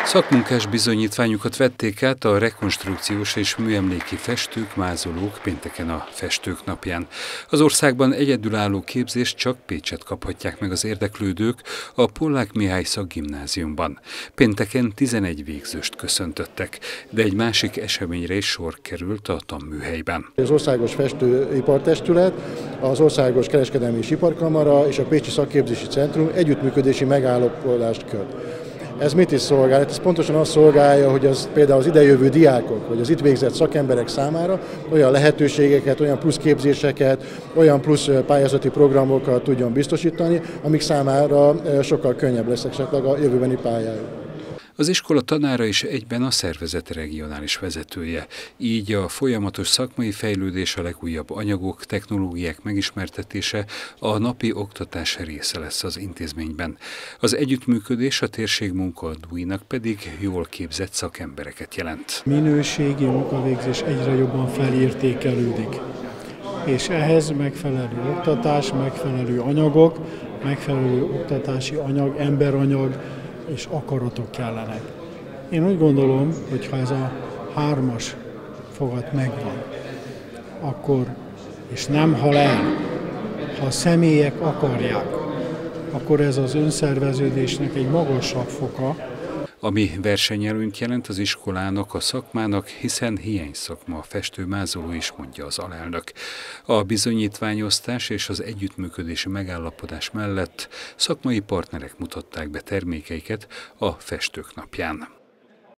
Szakmunkás bizonyítványukat vették át a rekonstrukciós és műemléki festők, mázolók pénteken a Festők napján. Az országban egyedülálló képzést csak Pécset kaphatják meg az érdeklődők a Pollák Mihály Szakgimnáziumban. Pénteken 11 végzőst köszöntöttek, de egy másik eseményre is sor került a tanműhelyben. Az Országos Festőipartestület, az Országos Kereskedelmi és Iparkamara és a Pécsi Szakképzési Centrum együttműködési megállapodást köt. Ez mit is szolgál? Ez pontosan azt szolgálja, hogy az például az idejövő diákok, vagy az itt végzett szakemberek számára olyan lehetőségeket, olyan plusz képzéseket, olyan plusz pályázati programokat tudjon biztosítani, amik számára sokkal könnyebb lesz esetleg a jövőbeni pályájuk. Az iskola tanára is egyben a szervezet regionális vezetője, így a folyamatos szakmai fejlődés, a legújabb anyagok, technológiák megismertetése a napi oktatás része lesz az intézményben. Az együttműködés a térség munkaadóinak pedig jól képzett szakembereket jelent. Minőségi munkavégzés egyre jobban felértékelődik, és ehhez megfelelő oktatás, megfelelő anyagok, megfelelő oktatási anyag, emberanyag és akaratok kellenek. Én úgy gondolom, hogy ha ez a 3-as fogat megvan, akkor, és nem hal el, ha a személyek akarják, akkor ez az önszerveződésnek egy magasabb foka. Ami versenyelőnyt jelent az iskolának, a szakmának, hiszen hiányszakma a festő-mázoló is, mondja az alelnök. A bizonyítványosztás és az együttműködési megállapodás mellett szakmai partnerek mutatták be termékeiket a Festők napján.